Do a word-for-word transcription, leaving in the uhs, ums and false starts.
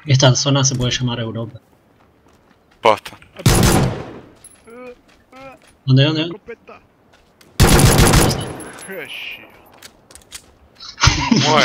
Esta zona se puede llamar Europa. Posta. ¿Dónde, dónde? Escopeta. Muy